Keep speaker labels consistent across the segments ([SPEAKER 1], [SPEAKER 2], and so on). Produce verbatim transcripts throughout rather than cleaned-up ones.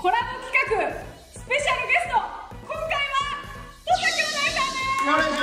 [SPEAKER 1] コラボ企画スペシャルゲスト、今回は土佐兄弟さんです。
[SPEAKER 2] お願いし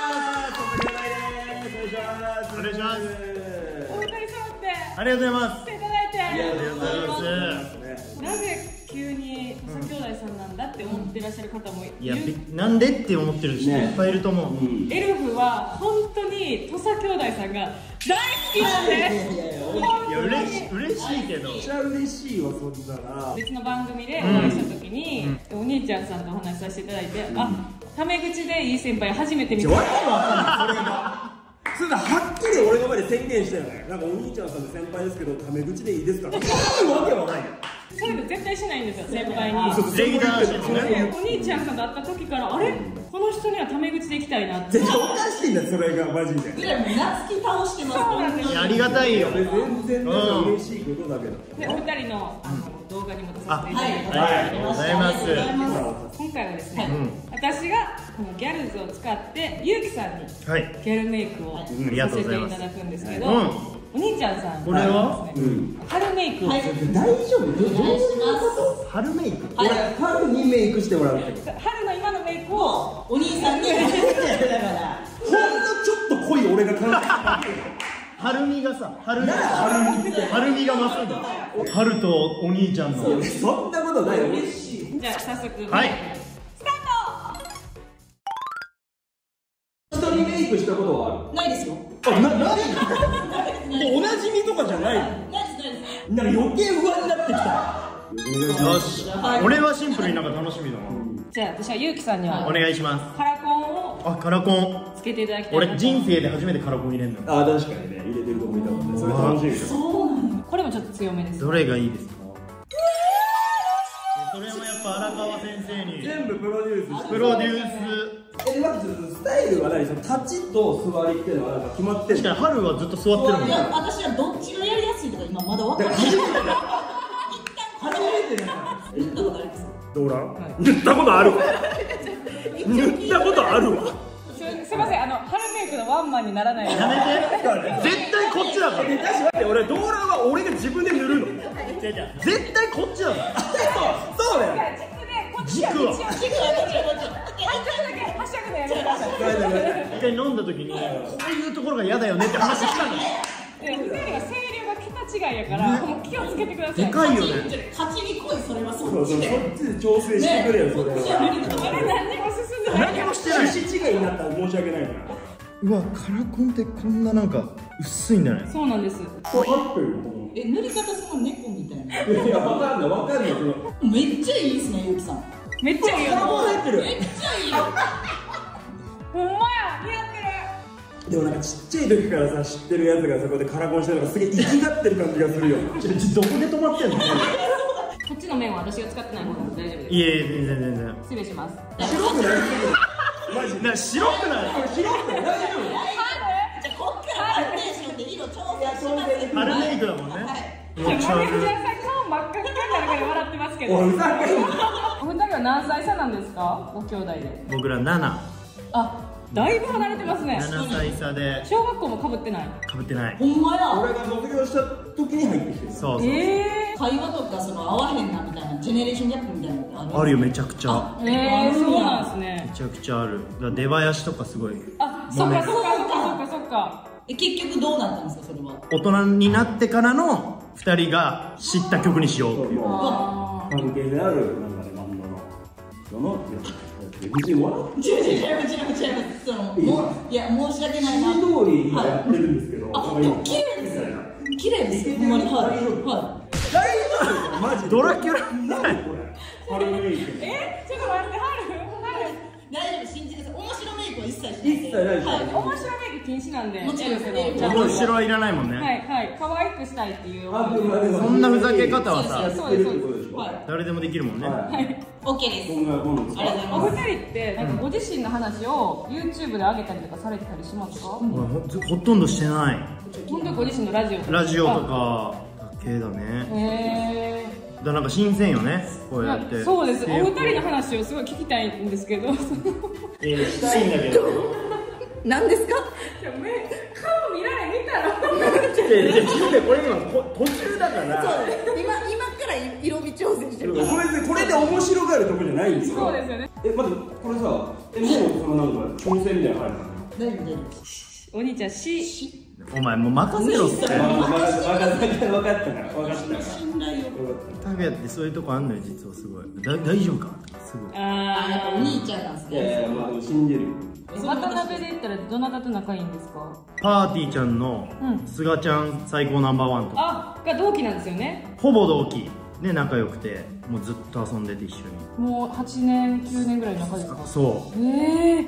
[SPEAKER 2] ます。お願いします。
[SPEAKER 1] お二人揃って
[SPEAKER 2] ありがとうございます。
[SPEAKER 1] 来ていただいてありがとうございます。
[SPEAKER 2] す。
[SPEAKER 1] なぜ急に土佐兄弟さんなんだって思ってらっしゃる方もいる。
[SPEAKER 2] いや、なんでって思ってる人いっぱいいると思う。
[SPEAKER 1] エルフは本当に土佐兄弟さんが大好きなんです。
[SPEAKER 2] いや、嬉しい、嬉しいけど。
[SPEAKER 3] めっちゃ嬉しいわ、そんなら。
[SPEAKER 1] 別の番組でお会いした時に、お兄ちゃんさんとお話しさせていただいて、あ、タメ口でいい先輩初めて見た。
[SPEAKER 3] わけわかんない、それが。それがはっきり俺の前で宣言したよね。なんかお兄ちゃんさんで先輩ですけど、タメ口でいいですか。そういうわけはないよ。
[SPEAKER 1] そういうの絶対しないんですよ、先輩に。
[SPEAKER 2] 礼儀正しいですね。
[SPEAKER 1] お兄ちゃんさんと会った時から、あれこの人にはタメ口でいきたいなって。
[SPEAKER 3] 絶対おかしいんだよ、それがマジで。
[SPEAKER 4] いや、もう夏希倒してます。
[SPEAKER 1] そうなんですよ。
[SPEAKER 2] ありがたいよ。
[SPEAKER 3] 全然嬉しいことだけど。
[SPEAKER 1] で、お二人のあの動画にも出させていただいて、
[SPEAKER 2] ありがとうございます。
[SPEAKER 1] 今回はですね、私がこのギャルズを使ってゆうきさんに
[SPEAKER 2] はい。
[SPEAKER 1] ギャルメイクをさせていただくんですけど、
[SPEAKER 2] うん
[SPEAKER 1] お兄ちゃんさん
[SPEAKER 2] これは
[SPEAKER 1] 春メイクを、
[SPEAKER 4] はい、
[SPEAKER 3] 大丈夫？
[SPEAKER 4] お願いします。
[SPEAKER 2] 春メイク。
[SPEAKER 3] 俺、春にメイクしてもらうってこと。
[SPEAKER 1] 春の今のメイクを
[SPEAKER 4] お兄さんにやってるだから。
[SPEAKER 3] ほんのちょっと濃い俺が考え
[SPEAKER 2] 春美がさ、春美、春美が増すんだ。春とお兄ちゃんの。
[SPEAKER 3] そんなことないよ。嬉しい。
[SPEAKER 1] じゃあ早速
[SPEAKER 2] はい
[SPEAKER 1] スタート。
[SPEAKER 3] 人にメイクしたことは
[SPEAKER 4] ないですよ。
[SPEAKER 3] ある？な、なに？もうおなじみとかじゃないの？
[SPEAKER 4] ないです、ないです。
[SPEAKER 3] なんか余計不安になってきた。
[SPEAKER 2] よし。俺はシンプルになんか楽しみだな。
[SPEAKER 1] じゃあ私はゆうきさんには
[SPEAKER 2] お願いしま
[SPEAKER 1] カラコンを
[SPEAKER 2] す。あ、カラコン。
[SPEAKER 1] つけていただきたいなと。
[SPEAKER 2] 俺人生で初めてカラコン入れんの。
[SPEAKER 3] あ、確かにね、入れてるとこ見たもんね。それ楽しみです。
[SPEAKER 4] そうなんだ。
[SPEAKER 1] これもちょっと強めです。
[SPEAKER 2] どれがいいですか？それもやっぱ荒川先生に
[SPEAKER 3] 全部プロデュースして。
[SPEAKER 2] プロデュース。
[SPEAKER 3] え、まずスタイルは何？その立ちと座りっていうのはなんか決まってる？
[SPEAKER 2] 確かに春はずっと座ってるもんね。
[SPEAKER 4] いや、私はどっちがやりやすいとか今まだ分かんない。
[SPEAKER 3] 初めてだから。
[SPEAKER 4] 言ったことあります。
[SPEAKER 3] どうら？塗ったことあるわ。塗ったことあるわ。
[SPEAKER 1] すすいません、あの春メイクのワンマンにならないように。
[SPEAKER 2] やめて。絶対こっちだから。
[SPEAKER 3] え、確かに俺、ドーラは俺が自分で塗るの。
[SPEAKER 2] 絶対こっちだから。
[SPEAKER 3] そうだよ。
[SPEAKER 2] 軸は。
[SPEAKER 1] ハッシュタグでやめてください。
[SPEAKER 2] 一回飲んだ時にこういうところが嫌だよねって話したの。
[SPEAKER 1] で、ふたりは声量が桁違いやから、もう気をつけてください。
[SPEAKER 2] でかいよね。
[SPEAKER 4] 勝ちに来い、それはそ
[SPEAKER 3] そうそう、そっ
[SPEAKER 4] っちで。
[SPEAKER 3] ちで調整してくれよ、それは。
[SPEAKER 1] あれ何にも進んでない。
[SPEAKER 2] 何もしてない。
[SPEAKER 3] 趣旨違いになったら申し訳ないから。
[SPEAKER 2] うわ、カラコンってこんななんか薄いんだね。
[SPEAKER 1] そうなんです。
[SPEAKER 3] これ合ってるよ。
[SPEAKER 4] え、塗り方その猫みたいな。
[SPEAKER 3] いや、わかんない、わかんない。
[SPEAKER 4] めっちゃいいですね、ゆうきさん。
[SPEAKER 1] めっちゃいいよ。
[SPEAKER 3] カラコン入ってる。
[SPEAKER 4] めっちゃいいよ。
[SPEAKER 1] ほんまや、似合ってる。
[SPEAKER 3] でもなんかちっちゃい時からさ、知ってるやつがそこでカラコンしてるのがすげえ生きがってる感じがするよ。ちょ、どこで止まってんの？
[SPEAKER 1] こっちの面は私が使ってないもので大丈夫です。
[SPEAKER 2] いえいえ、全然全然。
[SPEAKER 1] 失礼します。
[SPEAKER 3] 白くない？マジで。
[SPEAKER 2] な、白くない？
[SPEAKER 3] 白くない？大丈
[SPEAKER 4] じゃあ、こっからファンデーションで色調整します。
[SPEAKER 2] 春メイクだもんね。
[SPEAKER 1] マネージャーさん顔真っ赤っかになるから笑ってますけど。
[SPEAKER 3] 夫？おい、ふざけんな。
[SPEAKER 1] お二人は何歳差なんですか？ご兄弟で。
[SPEAKER 2] 僕らなな。
[SPEAKER 1] あ、だいぶ離れてますね。
[SPEAKER 2] ななさい差で
[SPEAKER 1] 小学校も被ってない。
[SPEAKER 2] 被ってない。
[SPEAKER 4] ほんまや。
[SPEAKER 3] 俺が卒業した時に入ってきてる。
[SPEAKER 2] そうそう。
[SPEAKER 1] え
[SPEAKER 4] 会話とかその合わへんなみたいなジェネレーションギャップみたいなのってある？
[SPEAKER 2] あるよ、めちゃくちゃ。
[SPEAKER 1] ー、えー、そうなんですね
[SPEAKER 2] め。ちゃくちゃある。だから出囃子とかすごい。
[SPEAKER 1] あ、そっかそっかそっかそっかそっか。
[SPEAKER 4] え、結局どうなったんですか、それは。
[SPEAKER 2] 大人になってからのふたりが知った曲にしようっていう。
[SPEAKER 1] あ
[SPEAKER 3] 関係である、なんかね、漫画の。その、別に笑って
[SPEAKER 4] 違う違う違う違う違う。その、もう、いや、申し訳ないな。
[SPEAKER 3] 指通り今やってるんですけど。
[SPEAKER 4] あ、でも綺麗ですよ。綺麗ですよ、ほんまに。はい。はい。
[SPEAKER 3] 大丈夫？マジで。
[SPEAKER 2] ドラキュラ。
[SPEAKER 3] 何これ？春メイク。
[SPEAKER 1] ー、え、ちょっと待って、春
[SPEAKER 4] 大丈夫、信じてください。面白メイクは一切しない。
[SPEAKER 3] 一切ないでしょ。
[SPEAKER 4] はい。
[SPEAKER 1] 春。面白メイク禁止なんで。
[SPEAKER 4] もちろん
[SPEAKER 1] エルフの
[SPEAKER 4] え
[SPEAKER 1] ちゃんと
[SPEAKER 2] 面白はいらないもんね。
[SPEAKER 1] はいはい、可愛くしたいっていう。
[SPEAKER 3] あくまでも
[SPEAKER 2] そんなふざけ方はさ、
[SPEAKER 1] そうですそうです。
[SPEAKER 4] はい。
[SPEAKER 2] 誰でもできるもんね。
[SPEAKER 3] はい。
[SPEAKER 4] オッケーです。
[SPEAKER 3] こんなもんですか？
[SPEAKER 4] ありがとうご
[SPEAKER 1] お
[SPEAKER 4] ざいます。
[SPEAKER 1] 二人ってなんかご自身の話を YouTube で上げたりとかされてたりしますか？
[SPEAKER 2] 俺ほほとんどしてない。
[SPEAKER 1] 本当にご自身のラジオとか。
[SPEAKER 2] ラジオとかだけだね。
[SPEAKER 1] へー。
[SPEAKER 2] だからなんか新鮮よね、こうやって。
[SPEAKER 1] そうです。お二人の話をすごい聞きたいんですけど。
[SPEAKER 2] えー、したいんだけど。
[SPEAKER 4] 何ですか？
[SPEAKER 1] 顔見られ見たら。
[SPEAKER 3] いやいや、これ今途中だから。
[SPEAKER 4] 今、今から色見て挑戦してるから。
[SPEAKER 3] これでこれで面白がるとこじゃないんですよ。
[SPEAKER 1] そうですよね。
[SPEAKER 3] え、待って、これさ、え、もうそのなんか挑戦みたいなの入るの？
[SPEAKER 4] 大丈夫大丈
[SPEAKER 1] お兄ちゃん C。
[SPEAKER 2] お前もう任せろって。
[SPEAKER 3] あー、分かった分かった分かったから分かったから。
[SPEAKER 4] 夫。信頼を。
[SPEAKER 2] 拓也ってそういうとこあんのよ実はすごい。だ大丈夫かすごい。
[SPEAKER 4] あ、やっぱお
[SPEAKER 1] あ
[SPEAKER 4] 兄ちゃんなんです
[SPEAKER 3] いやい
[SPEAKER 4] ね。
[SPEAKER 3] や、まあでも信じるよ。
[SPEAKER 1] あ。渡辺で言ったらどなたと仲いいんですか？
[SPEAKER 2] パーティーちゃんの
[SPEAKER 1] うん
[SPEAKER 2] すがちゃん最高ナンバーワンとか
[SPEAKER 1] あ、が同期なんですよね。
[SPEAKER 2] ほぼ同期で仲良くてもうずっと遊んでて一緒に。
[SPEAKER 1] もうはちねんきゅうねんぐらいの仲ですか？
[SPEAKER 2] そ
[SPEAKER 1] ええ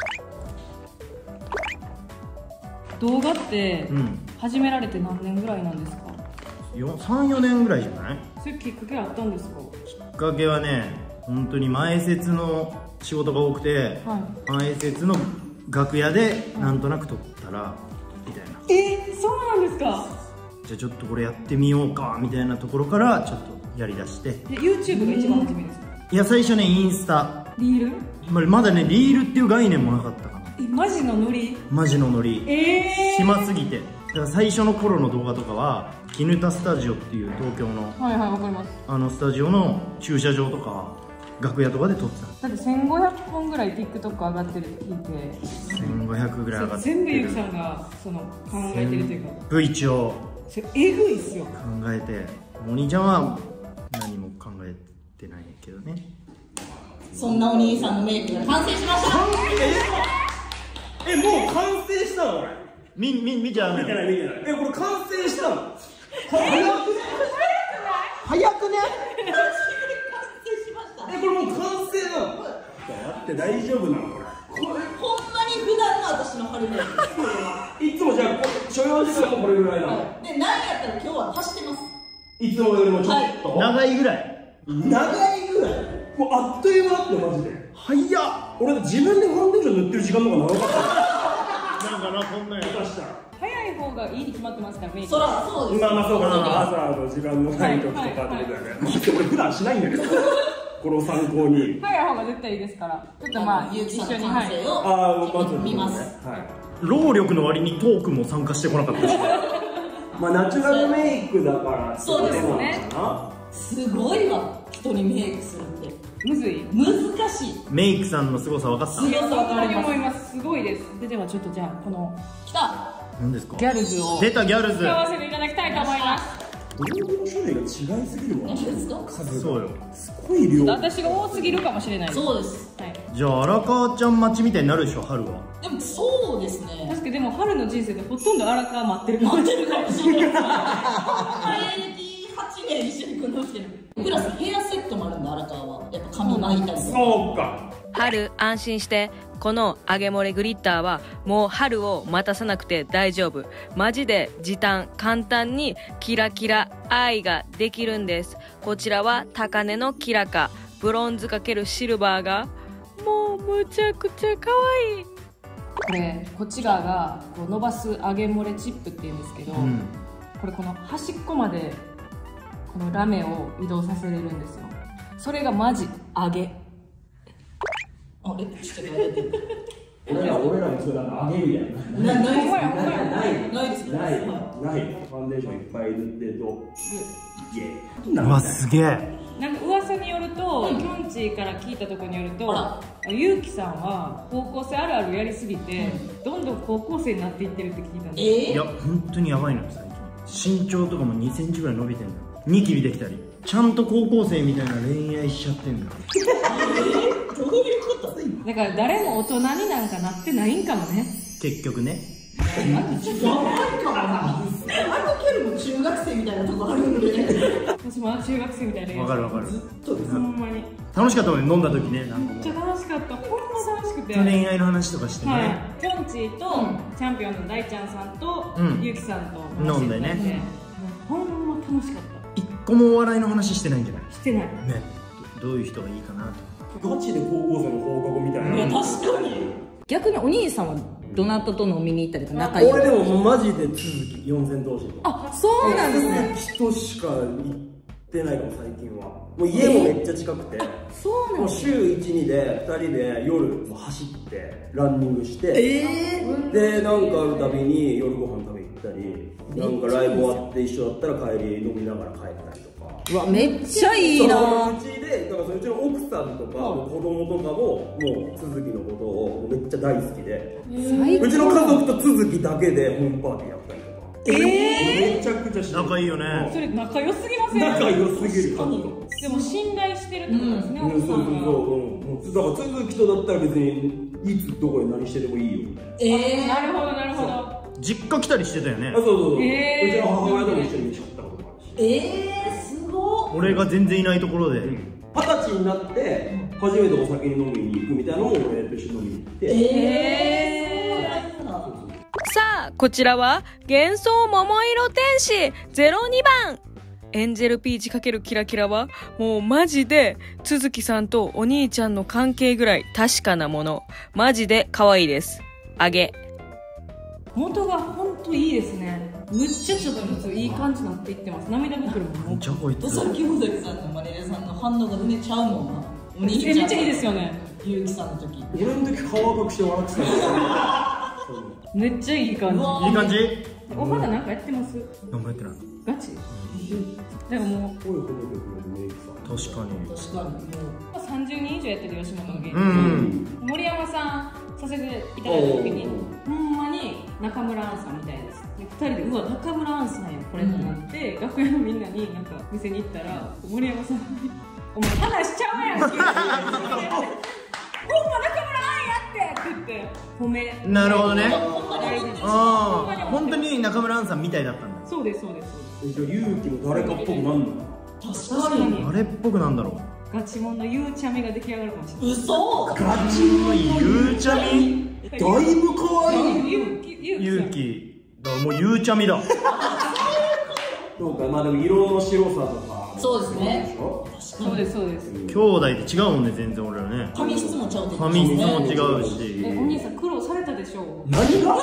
[SPEAKER 1] 動画って
[SPEAKER 2] う。うん。
[SPEAKER 1] 始められて何年ぐらいなんですか？
[SPEAKER 2] さん、よねんぐらいじゃない？
[SPEAKER 1] それきっかけあったんですか？
[SPEAKER 2] きっかけはね、本当に前説の仕事が多くて、
[SPEAKER 1] はい
[SPEAKER 2] 前説の楽屋でなんとなく撮ったら、みたいな。
[SPEAKER 1] えー、そうなんですか？
[SPEAKER 2] じゃあちょっとこれやってみようかみたいなところからちょっとやりだして。
[SPEAKER 1] で YouTube が一番初めですか？
[SPEAKER 2] いや最初ねインスタ、
[SPEAKER 1] リール？
[SPEAKER 2] ままだねリールっていう概念もなかったかな。
[SPEAKER 1] え、マジのノリ？
[SPEAKER 2] マジのノリ。
[SPEAKER 1] えー、
[SPEAKER 2] 暇すぎて。だから最初の頃の動画とかは絹田スタジオっていう東京の
[SPEAKER 1] はいはい、わかります。
[SPEAKER 2] あのスタジオの駐車場とか楽屋とかで撮ってた。
[SPEAKER 1] だってせんごひゃっぽんぐらい TikTok 上がってるって聞いて、
[SPEAKER 2] せんごひゃくぐらい上がってる。
[SPEAKER 1] 全部ゆきさんがその考えてるというか、
[SPEAKER 2] 全部一応
[SPEAKER 1] それえぐいっすよ。
[SPEAKER 2] 考えて、お兄ちゃんは何も考えてないけどね。
[SPEAKER 4] そんなお兄さんのメイクが完成しました。
[SPEAKER 3] え、もう完成したの？これ
[SPEAKER 2] みみ見ちゃう
[SPEAKER 3] 見てない見てない。え、これ完成したの？
[SPEAKER 4] 早くね。
[SPEAKER 2] 早くね。
[SPEAKER 4] 完成しました。
[SPEAKER 3] え、これもう完成なの？だって大丈夫なのこれ？
[SPEAKER 4] これほんまに普段の私の春メイクです。これは。
[SPEAKER 3] いつもじゃあこ所要時間もこれぐらいなの？
[SPEAKER 4] で、なんやったら今日は足してます。
[SPEAKER 3] いつもよりもちょっと
[SPEAKER 2] 長いぐらい。
[SPEAKER 3] 長いぐらい。もうあっという間だってマジで。
[SPEAKER 2] 早っ。
[SPEAKER 3] 俺自分でファンデーション塗ってる時間の方が長かった。
[SPEAKER 2] なんかなこんなんや。
[SPEAKER 3] 下手したら。
[SPEAKER 1] 早い方がいいに決まってますから、メイク。
[SPEAKER 4] そらそうです。
[SPEAKER 3] まあまあそうかそうか、朝の時間のない時とかってことだよね。待って俺普段しないんだけど。これを参考に。
[SPEAKER 1] 早い方が絶対いいですから。ちょっとまあ、
[SPEAKER 4] ゆうきさんの
[SPEAKER 1] 一緒に、はい。
[SPEAKER 4] 完成を
[SPEAKER 3] ああ、まず
[SPEAKER 4] 見ます。
[SPEAKER 3] はい。
[SPEAKER 2] 労力の割にトークも参加してこなかったし。
[SPEAKER 3] まあナチュラルメイクだから
[SPEAKER 4] そうです
[SPEAKER 1] ね
[SPEAKER 3] な。
[SPEAKER 4] すごいわ、人にメイクするって
[SPEAKER 1] むずい。
[SPEAKER 4] 難しい。
[SPEAKER 2] メイクさんの凄さ分かった。
[SPEAKER 4] 強さ分かり
[SPEAKER 1] 思い
[SPEAKER 4] ま
[SPEAKER 1] ます。すごいです。で、ではちょっとじゃあ、この
[SPEAKER 4] す。きた。
[SPEAKER 2] 何ですか。
[SPEAKER 1] ギャルズを
[SPEAKER 2] 出たギャルズ
[SPEAKER 1] 使。わせていただきたいと思います。
[SPEAKER 3] 道具の種類が違いすぎるわ。
[SPEAKER 4] 何ですか？
[SPEAKER 3] 数
[SPEAKER 2] そうよ。
[SPEAKER 3] すごい量。
[SPEAKER 1] 私が多すぎるかもしれないです。
[SPEAKER 4] そうです。
[SPEAKER 1] はい。
[SPEAKER 2] じゃあ荒川ちゃん待ちみたいになるでしょ春は。
[SPEAKER 4] でもそうですね。
[SPEAKER 1] 確かにでも春の人生でほとんど荒川待ってるかもしれない。
[SPEAKER 4] 待ってるかもしれない。ほんま歴はちねん一緒に組んでますけど。プラスヘアセットもあるんだ、荒川は。やっぱ髪巻いたりとか。
[SPEAKER 3] そうか。
[SPEAKER 5] 春安心してこの揚げ漏れグリッターはもう春を待たさなくて大丈夫。マジで時短簡単にキラキラアイができるんです。こちらは高値のキラかブロンズ×シルバーがもうむちゃくちゃ可愛い。
[SPEAKER 1] これこっち側がこう伸ばす揚げ漏れチップっていうんですけど、
[SPEAKER 2] うん。
[SPEAKER 1] これこの端っこまでこのラメを移動させれるんですよ。それがマジ揚げ。
[SPEAKER 4] あれ、ちょっと待って。
[SPEAKER 3] 俺ら俺らもそれなんかあげるやん。
[SPEAKER 4] なない
[SPEAKER 1] ほんまやほんまや
[SPEAKER 3] ない
[SPEAKER 4] ないですよ。
[SPEAKER 3] ないない。ファンデーションいっぱい塗ってると。イエーイ。
[SPEAKER 2] うわすげえ。
[SPEAKER 1] なんか噂によると、きょんちぃから聞いたところによると
[SPEAKER 4] あ
[SPEAKER 1] ゆうきさんは高校生あるあるやりすぎて、どんどん高校生になっていってるって聞いたんです。
[SPEAKER 4] え
[SPEAKER 2] いや本当にやばいのよ最近。身長とかもにセンチぐらい伸びてんのよ。ニキビできたり。ちゃんと高校生みたいな恋愛しちゃってんのよ。
[SPEAKER 4] ー、どういうこと？
[SPEAKER 1] だから誰も大人になんかなってないんかもね。
[SPEAKER 2] 結局ね。
[SPEAKER 4] やばいかもな。あのキャルも中学生みたいなとこあるんで。
[SPEAKER 1] 私まだ中学生みたいな
[SPEAKER 2] わかるわかる。
[SPEAKER 1] ほんまに
[SPEAKER 2] 楽しかったもんね飲んだ時ね。なんかもう
[SPEAKER 1] めっちゃ楽しかった。ほんま楽しくて。
[SPEAKER 2] 恋愛の話とかしてね。
[SPEAKER 1] はい、きょんちぃと、チャンピオンの大ちゃんさんと、
[SPEAKER 2] うん
[SPEAKER 1] ゆうきさんと
[SPEAKER 2] 飲んでね
[SPEAKER 1] もうほんま楽しかっ
[SPEAKER 2] 一個もお笑いの話してないんじゃない
[SPEAKER 1] た。してない。
[SPEAKER 2] ね。どどういう人がいいかなと。
[SPEAKER 3] ガチで高校生の放課後みたいな。
[SPEAKER 4] いや、確かに。
[SPEAKER 6] 逆にお兄さんはどなたと飲みに行ったりとか仲良い？
[SPEAKER 3] 俺でももうマジで続き四千頭身とか。
[SPEAKER 6] あ、そうなんですね。
[SPEAKER 3] 人しか行ってないかも最近は。もう家もめっちゃ近くて。
[SPEAKER 6] そうなんです。
[SPEAKER 3] もう週いち、にでふたりで夜もう走ってランニングして、
[SPEAKER 6] え
[SPEAKER 3] でなんかあるたびに夜ご飯食べ行ったり、なんかライブ終わって一緒だったら帰り飲みながら帰ったりとか。
[SPEAKER 6] うわめっちゃいいな。
[SPEAKER 3] そううちでだからうちの奥さんとか子供とかももう都築のことをめっちゃ大好きで、
[SPEAKER 6] 最高。
[SPEAKER 3] うちの家族と都築だけでホームパーティーやったりとか。
[SPEAKER 6] ええ
[SPEAKER 3] めちゃくちゃしてる。
[SPEAKER 2] 仲いいよね。
[SPEAKER 1] それ仲良すぎません？
[SPEAKER 3] 仲良すぎる。
[SPEAKER 1] でも信頼してるってことですね、
[SPEAKER 3] うん、そうそう
[SPEAKER 1] 奥さんが。
[SPEAKER 3] そう、うん、だから都築とだったら別にいつどこで何してでもいいよ。
[SPEAKER 6] ええ
[SPEAKER 1] なるほどなるほど。
[SPEAKER 2] 実家来たりしてたよね
[SPEAKER 3] あ、。そうそうそう。
[SPEAKER 1] へー
[SPEAKER 3] うちの母親とも一緒に飯食ったこともあるし。
[SPEAKER 6] ええすごっ。
[SPEAKER 2] 俺が全然いないところで。
[SPEAKER 3] 二十歳になって初めてお酒に飲みに行くみたいなのを俺と一緒に飲みに行って。
[SPEAKER 6] ええそうなんだ。
[SPEAKER 5] さあ、こちらは幻想桃色天使ゼロにばん。エンジェルピーチ×キラキラはもうマジで都築さんとお兄ちゃんの関係ぐらい確かなもの。マジで可愛いです。あげ。
[SPEAKER 1] 元が本当いいですね。むっちゃちょっといい感じになっていってます。涙袋ももう
[SPEAKER 2] じゃあこいつ。
[SPEAKER 4] さっき尾崎さんのマネージャーさんの反応が全然ちゃうもんな。お兄
[SPEAKER 1] めっちゃいいですよね。
[SPEAKER 4] ゆうきさんの時。
[SPEAKER 3] 俺の時顔赤くして笑ってたんですよ。
[SPEAKER 1] めっちゃいい感
[SPEAKER 2] いい感じ。
[SPEAKER 1] じ。お肌なんかやってます？
[SPEAKER 2] 何もやってない。
[SPEAKER 1] ガチ？でももう
[SPEAKER 3] 声ほどけくれるメイクさん。
[SPEAKER 2] 確かに。
[SPEAKER 4] 確かにも
[SPEAKER 1] さんじゅうにん以上やってる吉本の芸人、
[SPEAKER 2] うん
[SPEAKER 1] 森山さんさせていただいた時にほんまに中村アンさんみたいです。でふたりでうわ中村アンさんやこれってなって、うん、楽屋のみんなになんか店に行ったら森山さんに「お前話しちゃうやん」って言って「ほんま中村アンやって!」って言って褒め。
[SPEAKER 2] なるほどね。
[SPEAKER 1] 大事です。
[SPEAKER 2] ああ、本当に中村アンさんみたいだったんだ。
[SPEAKER 1] そうですそうですそうです。
[SPEAKER 3] え、じゃあ勇気も誰かっぽくなんの？
[SPEAKER 1] 確かに
[SPEAKER 2] あれっぽくなんだろう。
[SPEAKER 1] ガチモンのゆうちゃみが出来上がるかもしれない。
[SPEAKER 4] 嘘。
[SPEAKER 2] ガチのゆうちゃみ。
[SPEAKER 3] だいぶ可愛い。
[SPEAKER 1] ゆうきゆ
[SPEAKER 2] ゆ
[SPEAKER 1] うき
[SPEAKER 2] うき。だからもうゆうちゃみだ。
[SPEAKER 3] そうか、まあでも色の白さとか。
[SPEAKER 4] そうですね。
[SPEAKER 1] そうですそうです。
[SPEAKER 2] 兄弟で違うもんね、全然俺らね。
[SPEAKER 4] 髪質もちゃうって
[SPEAKER 2] 髪質も違うし。
[SPEAKER 1] えお兄さん苦労されたでしょう。
[SPEAKER 3] 何が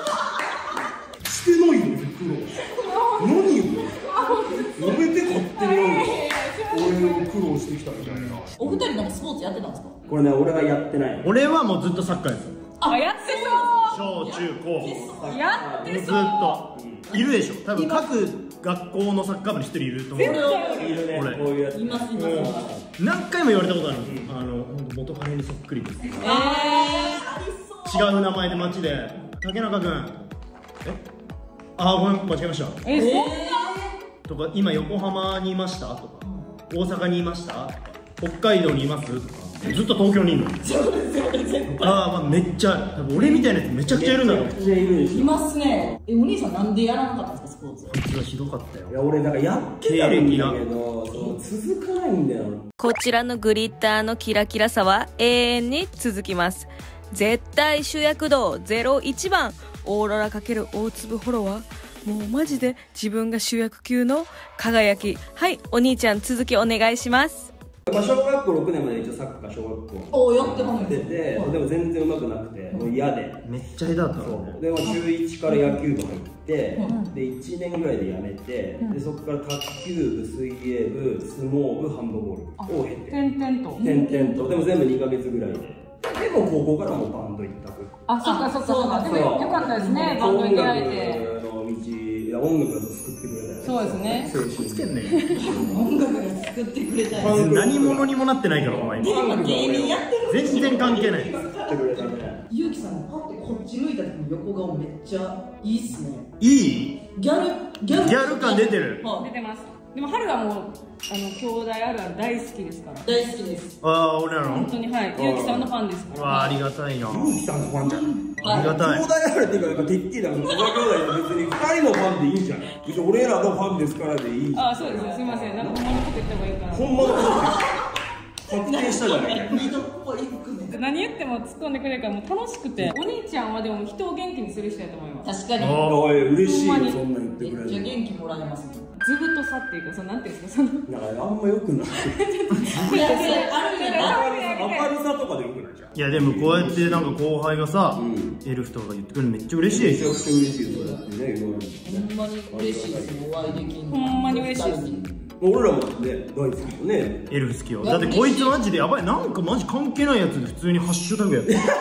[SPEAKER 3] してないよ、苦労。何よ。やめて勝手になんか俺を苦労してきたみたいな。
[SPEAKER 4] お二人なんかスポーツやってたんですか？
[SPEAKER 3] これね、俺がやってないの。
[SPEAKER 2] 俺はもうずっとサッカーですよ。
[SPEAKER 1] あやって
[SPEAKER 2] 小中高。
[SPEAKER 1] そうやって
[SPEAKER 2] ずっ
[SPEAKER 1] そう。
[SPEAKER 2] と。いるでしょ。多分各学校のサッカー部に一人いると思う。
[SPEAKER 3] いるね、
[SPEAKER 2] 俺
[SPEAKER 3] こういうやつ。
[SPEAKER 4] いますいますいます。
[SPEAKER 2] 何回も言われたことあるの。あの、本当元カレにそっくりです。
[SPEAKER 4] えー、ありそう。
[SPEAKER 2] 違う名前で街で竹中君えあーごめん間違えました
[SPEAKER 1] えそんな
[SPEAKER 2] とか今横浜にいましたとか大阪にいました北海道にいますとかずっと東京にいるのああまあめっちゃある多分俺みたいなやつめちゃくちゃいるんだろ
[SPEAKER 3] めちゃくちゃいるでしょ。
[SPEAKER 4] いますね。え、お兄さんなんでやらなかったんですか、スポーツ？
[SPEAKER 2] こいつがひどかったよ
[SPEAKER 3] いや、俺なんかやってたんだけど、その続かないんだよ。
[SPEAKER 5] こちらのグリッターのキラキラさは永遠に続きます。絶対主役度ゼロいちばんオーロラ×大粒フォロワー。もうマジで自分が主役級の輝き。はい、お兄ちゃん続きお願いします。
[SPEAKER 3] まあ、小学校ろくねんまで一応サッカー小学校
[SPEAKER 4] おお、やってます
[SPEAKER 3] やってて、でも全然うまくなくて、もう嫌で。
[SPEAKER 2] めっちゃ下手だった
[SPEAKER 3] そ
[SPEAKER 2] のね
[SPEAKER 3] うでも中いちから野球部入って、でいちねんぐらいで辞めて、でそこから卓球部、水泳部、相撲部、ハンドボールを経て
[SPEAKER 1] 点々と
[SPEAKER 3] 転々と、でも全部にかげつぐらいで、でも高校からもうバンド一択。
[SPEAKER 1] あそっかそっかそっか。でも
[SPEAKER 3] そう
[SPEAKER 1] よかったですねバンドに出会えて。
[SPEAKER 3] 音楽の道、いや音楽が救ってくれたよ。
[SPEAKER 1] そうですね。
[SPEAKER 3] 青春
[SPEAKER 2] つけんね
[SPEAKER 4] 音楽が作ってくれたよ。
[SPEAKER 2] 何者にもなってないからお前
[SPEAKER 4] で今芸人やってる。
[SPEAKER 2] 全然関係ない
[SPEAKER 3] 救ってくれたね。
[SPEAKER 4] ゆうきさんパッてこっち向いた時の横顔めっちゃいいっすね。
[SPEAKER 2] いい
[SPEAKER 4] ギャルギャル
[SPEAKER 2] ギャル感出てる
[SPEAKER 4] はい
[SPEAKER 1] 出てます。でも春はもうあの兄弟あるある大好きですから。
[SPEAKER 4] 大好きです。
[SPEAKER 2] ああ俺らの
[SPEAKER 1] 本当にはいゆうきさんのファンですから。
[SPEAKER 2] うわありがたいな
[SPEAKER 3] ゆうきさんのファンじゃん。
[SPEAKER 2] ありがたい
[SPEAKER 3] 兄弟あるっていうか、なんかてっきりなんか、小田兄弟って別にふたりのファンでいいんじゃない？別に俺らのファンですからでいいじゃん。
[SPEAKER 1] あそうですねすみませんなんかほんまのこと言った方がいいかな。
[SPEAKER 3] ほんまのこと確定したじゃないか。
[SPEAKER 4] ミドっぽい服ね。
[SPEAKER 1] 何言っても突っ込んでくれるからもう楽しくて。お兄ちゃんはでも人を元気にする人やと思います。
[SPEAKER 4] 確かに。
[SPEAKER 2] お
[SPEAKER 3] おい、嬉しいよ、
[SPEAKER 1] ほんまに
[SPEAKER 3] そんなん言って
[SPEAKER 4] めっ
[SPEAKER 3] くれる
[SPEAKER 4] ちゃ元気もらえますね。
[SPEAKER 1] ずぶとさっていうかそのなんていうんですかその
[SPEAKER 3] なんかあんま良くない。
[SPEAKER 4] いや、それあるんやな。
[SPEAKER 3] 明るさとかで良くないじゃん。
[SPEAKER 2] いやでもこうやってなんか後輩がさ、
[SPEAKER 3] ん
[SPEAKER 2] エルフとかが言ってくれるのめっちゃ嬉しいでしょ
[SPEAKER 3] めちゃくちゃ嬉しいよ、そうやってね、言われる。
[SPEAKER 4] ほんまに嬉しいですよ、お会いできるの。
[SPEAKER 1] ほんまに嬉しいです
[SPEAKER 3] 俺らもね、大好きよね。
[SPEAKER 2] エルフ好きよだってこいつマジでやばいなんかマジ関係ないやつで普通にハッシュタグやっていや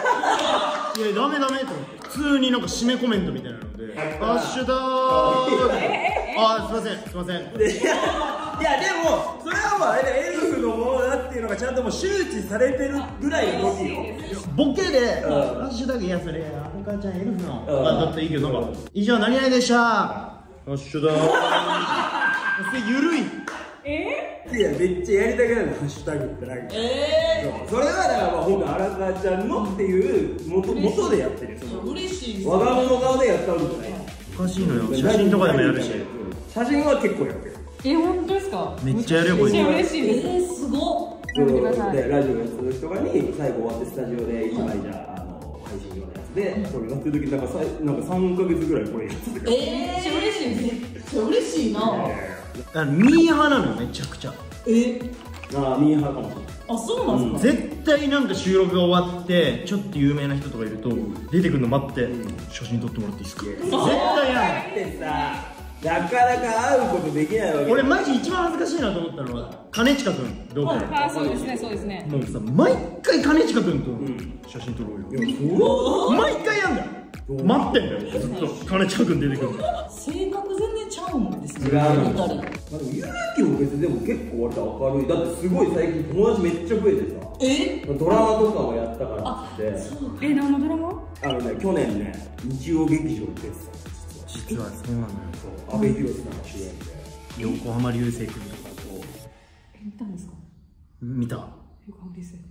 [SPEAKER 2] ダメダメと思って普通になんか締めコメントみたいなのでハッシュタグあすいませんすいません。
[SPEAKER 3] でいやいやでもそれはもうあれだ、エルフのものだっていうのがちゃんともう周知されてるぐらいの時よ。
[SPEAKER 2] ボケで、
[SPEAKER 3] うん
[SPEAKER 2] ハッシュタグいやそれあの母ちゃんエルフのがだっていいけど、なんか以上何々でしたハッシュタグそれゆるい。
[SPEAKER 3] いやめっちゃやりたくなるハッシュタグってなんか、
[SPEAKER 4] え
[SPEAKER 3] そうそれはだからまあほんと荒川ちゃんのっていう元元でやってるよ。その
[SPEAKER 4] ー、嬉しい
[SPEAKER 3] 我が物顔でやったわけじゃない。
[SPEAKER 2] おかしいのよ、写真とかでもやるし。
[SPEAKER 3] 写真は結構やってる。
[SPEAKER 1] え本当ですか？
[SPEAKER 2] めっちゃやるよこ
[SPEAKER 1] めっちゃ
[SPEAKER 2] れ。
[SPEAKER 1] 嬉しいです。
[SPEAKER 4] えー、すごっ。
[SPEAKER 3] そう
[SPEAKER 1] やめてください
[SPEAKER 3] でラジオやってる人とかに最後終わってスタジオでいちまいじゃあの配信用のやつでそれやってる時なんかさなんかさんかげつぐらいこれやってた。
[SPEAKER 4] えー、嬉しいです。めっちゃ嬉しいな。
[SPEAKER 2] あのミーハーなのよめちゃくちゃ。
[SPEAKER 4] え、
[SPEAKER 3] ああミーハーかもしれない。
[SPEAKER 4] あ、そうなんですか。
[SPEAKER 2] 絶対なんか収録が終わってちょっと有名な人とかいると出てくるの待って写真撮ってもらっていいですか。絶対やる。
[SPEAKER 3] でさなかなか会うことできないわけ。
[SPEAKER 2] 俺マジ一番恥ずかしいなと思ったのは兼近君同期で。
[SPEAKER 1] ああそうですねそうですね。
[SPEAKER 2] もうさ毎回兼近君と写真撮ろうよ。
[SPEAKER 3] いやそう
[SPEAKER 2] 毎回やんだよ。待ってんだよずっと兼近君出てくる。
[SPEAKER 4] 性格全然ちゃうんですね。
[SPEAKER 3] 違う
[SPEAKER 4] 見たり。
[SPEAKER 3] まあでもゆうきも別にでも結構割と明るい。だってすごい最近友達めっちゃ増えてさ
[SPEAKER 4] え、
[SPEAKER 3] ドラマとかもやったからって
[SPEAKER 1] え何のドラマ？
[SPEAKER 3] あのね去年ね日曜劇場に出てた。
[SPEAKER 2] 実はそうなのよ。
[SPEAKER 3] そう阿部寛さんが主演で
[SPEAKER 2] 横浜流星君とか
[SPEAKER 3] そう
[SPEAKER 1] え見たんですか？
[SPEAKER 2] 見た。
[SPEAKER 1] 横浜流星。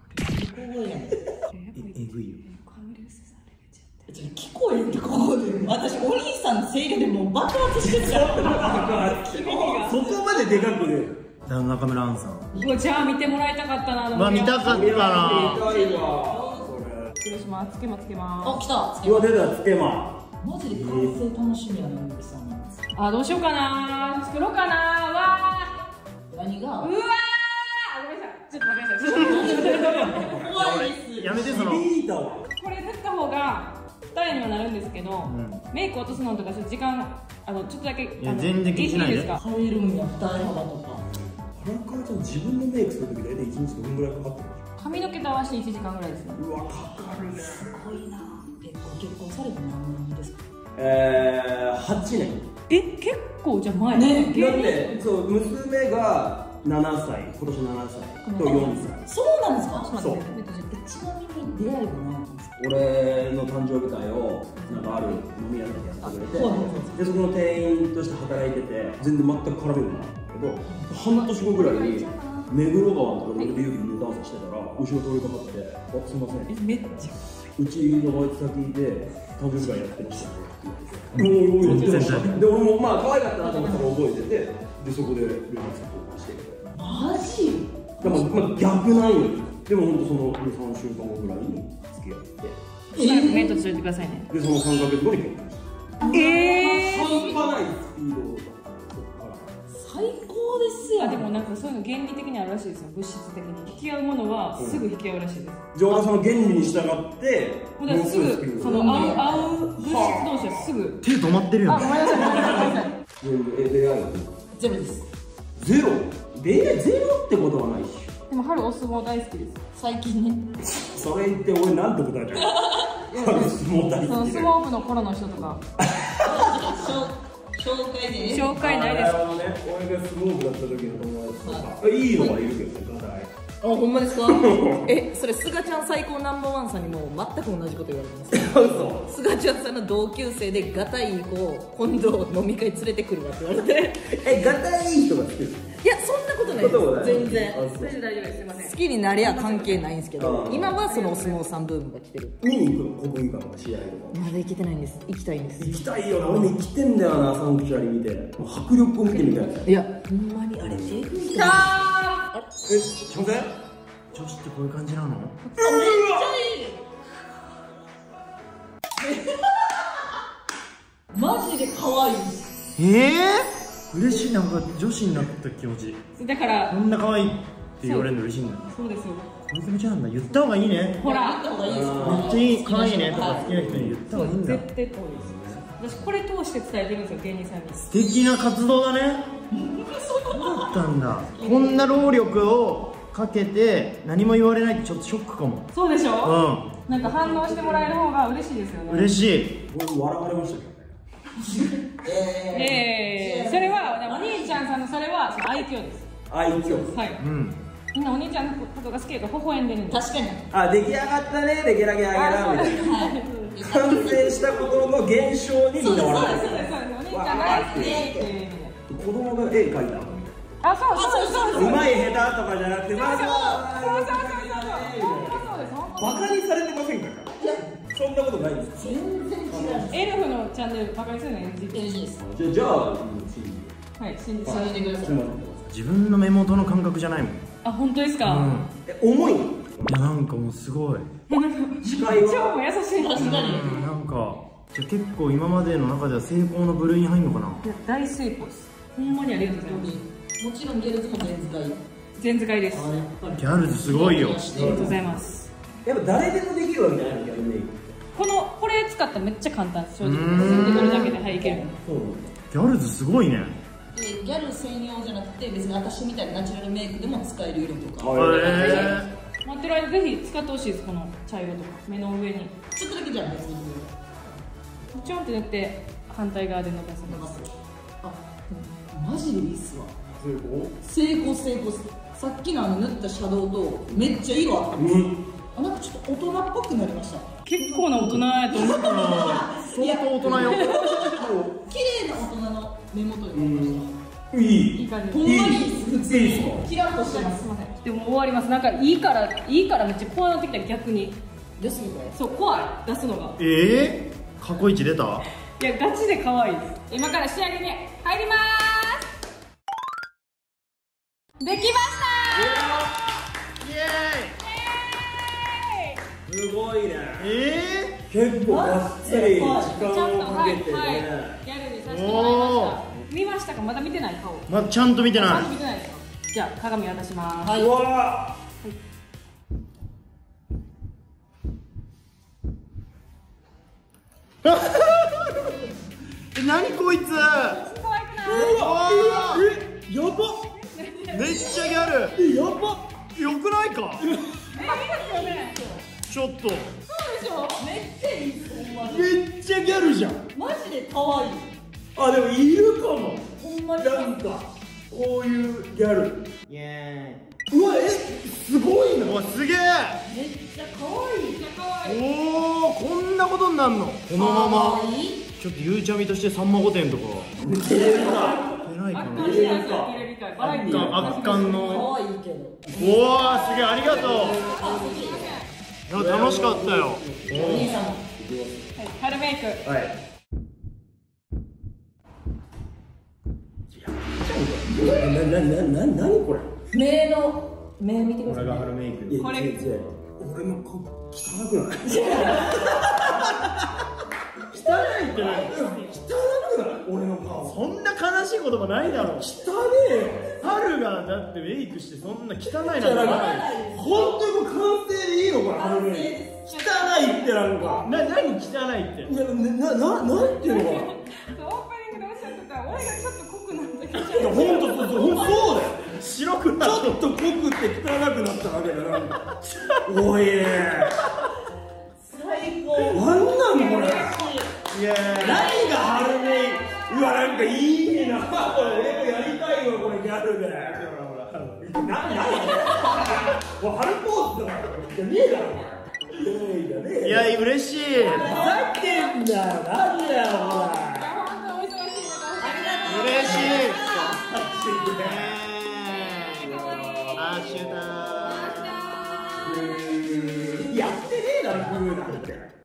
[SPEAKER 2] ええぐいよ。
[SPEAKER 1] 横浜流星さんレベチやって。
[SPEAKER 4] ちょっと聞こえんってここで。私お兄さんのせいでもう爆発してるから。
[SPEAKER 3] そこまででかくね
[SPEAKER 2] だ中村アンさん。
[SPEAKER 1] うわじゃあ見てもらいたかったな。
[SPEAKER 2] まあ見たかったな。
[SPEAKER 3] いわこれ
[SPEAKER 1] 失礼します。つけまつけま
[SPEAKER 4] あ、来た。
[SPEAKER 3] うわ出たつけま
[SPEAKER 4] マジで完成楽しみやな、ゆうきさん。
[SPEAKER 1] す。あどうしようかな。作ろうかな。わ
[SPEAKER 4] 何が
[SPEAKER 1] ーうわー。あごめんなさい。ちょっと待ってください。ちょっと待ってください。
[SPEAKER 4] 怖いです。
[SPEAKER 2] やめてその。
[SPEAKER 3] 響いたわ。
[SPEAKER 1] これ塗った方が二重にはなるんですけど、
[SPEAKER 2] ん
[SPEAKER 1] メイク落とすのとかちょっと時間あのちょっとだけあの
[SPEAKER 2] 全然気にしないで
[SPEAKER 1] いいですか？
[SPEAKER 4] 入るんや、二重幅とか。
[SPEAKER 3] 荒川ちゃん自分のメイクするとき大体いちにちどんぐらいかかってる
[SPEAKER 1] 髪の毛と合わせていちじかんぐらいですね。
[SPEAKER 3] の？うわかかるね。
[SPEAKER 4] すごいな。え、ご結婚されて何年ですか？
[SPEAKER 3] えー、はちねん。
[SPEAKER 1] え結構じゃあ前
[SPEAKER 4] ね
[SPEAKER 3] だってそう娘がななさい、今年ななさいとよんさい。
[SPEAKER 4] そうなんですか？
[SPEAKER 3] そう
[SPEAKER 1] ちょっと待って
[SPEAKER 4] え、ちなみに出会いは何なんですか？
[SPEAKER 3] 俺の誕生日会をなんかある飲み屋でやってくれて、
[SPEAKER 4] はいはいはい
[SPEAKER 3] でそこの店員として働いてて全然全く絡めるのなかったけど、半年後ぐらいに目黒川のところで俺とゆうきでネタ合わせしてたら後ろ通りかかって「あすいません
[SPEAKER 1] えめっちゃ
[SPEAKER 3] うちのバイト先で誕生日会やってましたね」って言って「おいおいやってました」で俺もまあ可愛かったなと思ったから覚えてて、でそこで連絡先交換して
[SPEAKER 4] マジ？
[SPEAKER 3] でもまあ逆なんよ。でも本当そのにさんしゅうかんごぐらいに付き合って
[SPEAKER 1] しばらくメイト連れてくださいね。
[SPEAKER 3] でそのさんかげつごに結婚した
[SPEAKER 1] え
[SPEAKER 3] 半端ないスピードだったそっから
[SPEAKER 4] 最高ですよ。
[SPEAKER 1] あでもなんかそういうの原理的にあるらしいですよ。物質的に引き合うものはすぐ引き合うらしいです。
[SPEAKER 3] じゃあ俺はその原理に従って
[SPEAKER 1] ほんだらすぐその合う合う物質同士はすぐ。
[SPEAKER 2] 手止まってるよ
[SPEAKER 1] あごめんなさいごめんなさいごめんなさい。
[SPEAKER 3] え出会いは
[SPEAKER 4] ゼロです。
[SPEAKER 3] ゼロ出会いゼロってことはないし
[SPEAKER 1] でも春お相撲大好きです。
[SPEAKER 4] 最近ね。
[SPEAKER 3] それ言って俺なんて答えたの相撲大
[SPEAKER 1] その
[SPEAKER 3] 好きで
[SPEAKER 1] 相撲部の頃の人とか
[SPEAKER 4] 紹介で。
[SPEAKER 1] 紹介ないです。
[SPEAKER 3] あなるほどね俺が相撲部だった時の友達とかいいのはいるけどねガタイ
[SPEAKER 6] あ、ほんまですか？え、それすがちゃん最高ナンバーワンさんにも全く同じこと言われてます。すがちゃんさんの同級生でガタイいい子を今度飲み会連れてくるわって言われて、
[SPEAKER 3] えガタイいい人が好きです
[SPEAKER 6] いや、そんなことない
[SPEAKER 3] こともない
[SPEAKER 6] です。全然。
[SPEAKER 3] あそう
[SPEAKER 1] 大丈夫ですすいません。
[SPEAKER 6] 好きになりゃ関係ないんですけど
[SPEAKER 3] う、ん
[SPEAKER 6] 今はそのお相撲さんブームが来てる。
[SPEAKER 3] 見に行くの国技館とか試合とか
[SPEAKER 6] まだ行けてないんです。行きたいんです。
[SPEAKER 3] 行きたいよな俺も生きてんだよなサンクチュアリ見てもう迫力を見てみたい
[SPEAKER 6] いや、ほんまにあれ、えぐいと思う。
[SPEAKER 3] えすいません
[SPEAKER 2] 女子ってこういう感じなの？
[SPEAKER 4] マジで可愛い。
[SPEAKER 2] ええー、嬉しい。なんか女子になった気持ち。
[SPEAKER 1] だから
[SPEAKER 2] こんな可愛いって言われるの嬉しいんだ。
[SPEAKER 1] そうですよ。
[SPEAKER 2] こういう気持ちなんだ。言った方がいいね。
[SPEAKER 1] ほら
[SPEAKER 4] 行った方がいいです。
[SPEAKER 2] めっちゃいい可愛いねとか好きな人に言った方がいいんだ。
[SPEAKER 1] 絶対こうです。私これ通して伝えてるんですよ芸人さんに。
[SPEAKER 2] 素敵な活動だね。そうだったんだ。こんな労力をかけて何も言われないってちょっとショックかも。
[SPEAKER 1] そうでしょ？
[SPEAKER 2] う
[SPEAKER 1] なんか反応してもらえる方が嬉しいですよね。
[SPEAKER 2] ん。嬉しい。
[SPEAKER 3] 俺笑われましたけどね
[SPEAKER 1] ええ、それはお兄ちゃんさんのそれはその愛嬌です。
[SPEAKER 3] 愛嬌。
[SPEAKER 1] はい。
[SPEAKER 2] うん。
[SPEAKER 1] みんなお兄ちゃんのことが好きやから微笑んでるんです。
[SPEAKER 4] 確かに。
[SPEAKER 3] あ、出来上がったねでゲラゲラゲラみたいな。完成したことの現象にみんな笑ってる。
[SPEAKER 1] そうですそうです。お兄ちゃん大好きっていう意味で。
[SPEAKER 3] 子供が絵描いた。
[SPEAKER 1] あ、そうそうそうそう。
[SPEAKER 3] うまい下手とかじゃなくて、まあ
[SPEAKER 1] そうそうそうそうそうそう。
[SPEAKER 3] バカにされてませんから。いや、そんなことないです。
[SPEAKER 4] 全然違う。
[SPEAKER 1] エルフのチャンネルバカにするの エヌジー
[SPEAKER 4] エヌジー です。
[SPEAKER 3] じゃあ、じゃあ、
[SPEAKER 1] はい、信じて
[SPEAKER 4] 信じてください。
[SPEAKER 2] 自分の目元の感覚じゃないもん。
[SPEAKER 1] あ、本当ですか。
[SPEAKER 2] うん。
[SPEAKER 3] え、重い。い
[SPEAKER 2] や、なんかもうすごい。
[SPEAKER 3] 視界は。
[SPEAKER 1] 超も優しい。確かに。
[SPEAKER 2] なんか、じゃあ結構今までの中では成功の部類に入るのかな。
[SPEAKER 1] いや、大成功です。ほんまにありがとうございます。
[SPEAKER 4] もちろんゲルズも全使い。
[SPEAKER 1] 全使いです。
[SPEAKER 2] ギャルズすごいよ。
[SPEAKER 1] ありがとうございます。
[SPEAKER 3] やっぱ誰でもできるわけじゃないの、ギャルメイク。
[SPEAKER 1] このこれ使ったらめっちゃ簡単です。正直。進んでくるだけではいいける。
[SPEAKER 2] ギャルズすごいね。
[SPEAKER 4] ギャル専用じゃなくて別に私みたいなナチュラルメイクでも使える色とか。
[SPEAKER 2] へ
[SPEAKER 1] 待ってる間ぜひ使ってほしいです。この茶色とか目の上に
[SPEAKER 4] ちょっとだけじゃん別に。
[SPEAKER 1] ちょんって塗って反対側で伸ばすの。
[SPEAKER 4] あ、マジでいいっすわ。成功成功。さっきのあの塗ったシャドウとめっちゃ色あったんです。あ、なんかちょっと大人っぽくなりました。
[SPEAKER 1] 結構な大人やと思ったら
[SPEAKER 2] 相当大人よ。
[SPEAKER 4] 綺麗な大人の目元になりました。
[SPEAKER 3] いい。
[SPEAKER 1] いい感じ。
[SPEAKER 4] ほんまに普通
[SPEAKER 3] いいっすか。
[SPEAKER 4] キラッとしてます。
[SPEAKER 1] すみません。でも終わります。なんかいいからいいからめっちゃ怖なってきた。逆に
[SPEAKER 4] ですみたい。
[SPEAKER 1] そう怖い出すのが。
[SPEAKER 2] ええー、過去一出た。
[SPEAKER 1] いやガチで可愛いです。今から仕上げに入ります。できました
[SPEAKER 3] すごいね。
[SPEAKER 2] え
[SPEAKER 3] 結構がっつり時間をかけてね。
[SPEAKER 1] ギャルにさせてもらいました。見ましたか。まだ見てない顔。
[SPEAKER 2] ー、まちゃんと見て
[SPEAKER 1] ちゃ
[SPEAKER 2] なんい。
[SPEAKER 1] と見てないですか。じゃあ鏡渡します。
[SPEAKER 4] はい。
[SPEAKER 3] うわ
[SPEAKER 2] え、何こいつ。
[SPEAKER 1] 可愛くない。
[SPEAKER 2] わー、
[SPEAKER 3] え、やば。
[SPEAKER 2] めっちゃギャル。
[SPEAKER 3] え、やば。
[SPEAKER 2] よくないか。
[SPEAKER 1] え、いいですよね。
[SPEAKER 2] ちょっと
[SPEAKER 1] そうでしょ。
[SPEAKER 4] めっちゃいいっすほんまに。
[SPEAKER 2] めっちゃギャルじゃん。
[SPEAKER 4] マジで可愛い。
[SPEAKER 3] あ、でもいるかも。
[SPEAKER 4] ほんまに。
[SPEAKER 3] なんかこういうギャル。
[SPEAKER 2] イエ
[SPEAKER 3] うわ、え、すごいな。
[SPEAKER 2] ーイ。うわ、すげえ。
[SPEAKER 4] めっちゃ可愛い。めっちゃ可愛い。
[SPEAKER 2] おお、こんなことになんの。このまま
[SPEAKER 4] 可愛い。
[SPEAKER 2] ちょっとゆうちゃみとしてさんま御殿とか
[SPEAKER 3] 出るな。
[SPEAKER 2] 偉いかな。
[SPEAKER 1] 圧巻しやすい。テレビ界。バラエティー。
[SPEAKER 2] 圧巻の。
[SPEAKER 4] 可愛いけど。
[SPEAKER 2] おお、すげえ、ありがとう。いや、楽しかったよ。
[SPEAKER 4] お兄さんも。
[SPEAKER 1] はい、春メイク。
[SPEAKER 3] はい。な、な、な、な、なにこれ。
[SPEAKER 4] 目の目見てください。
[SPEAKER 2] これが春メイク。
[SPEAKER 1] これ
[SPEAKER 3] いや違う違う俺の顔汚くない。
[SPEAKER 2] 汚いってない。
[SPEAKER 3] 汚くない俺の顔。
[SPEAKER 2] そんな悲しい言葉ないだろ。
[SPEAKER 3] 汚ねえよ。
[SPEAKER 2] 春がだってメイクしてそんな汚いなんてない。
[SPEAKER 3] 本当にもう完成でいいのこれ。春メイク。汚いってなんか。
[SPEAKER 2] な、何汚いって。
[SPEAKER 3] いや、な、な、なんていうのかな。
[SPEAKER 1] オープニングでおっしゃってた。俺がちょっと濃くなったけど。
[SPEAKER 3] いや、ほんと、ほんとそうだよ。
[SPEAKER 2] 白くなっ
[SPEAKER 3] ちょっと濃くて汚くなっただけだな。おい。
[SPEAKER 4] 最高。
[SPEAKER 3] なんなのこれ。
[SPEAKER 2] いや
[SPEAKER 3] 何が春メイク。うわ、なんかいいな。これ俺もやりたいわ、これギャルで。な、な、な、これ春ポーズだから。じゃねえだろ、これ。
[SPEAKER 2] いや、嬉しい。
[SPEAKER 3] ふざけんなよ、なんだよ、ほら。
[SPEAKER 2] 嬉しい。あー、シューター。
[SPEAKER 3] やってねえだろ、グーなんて。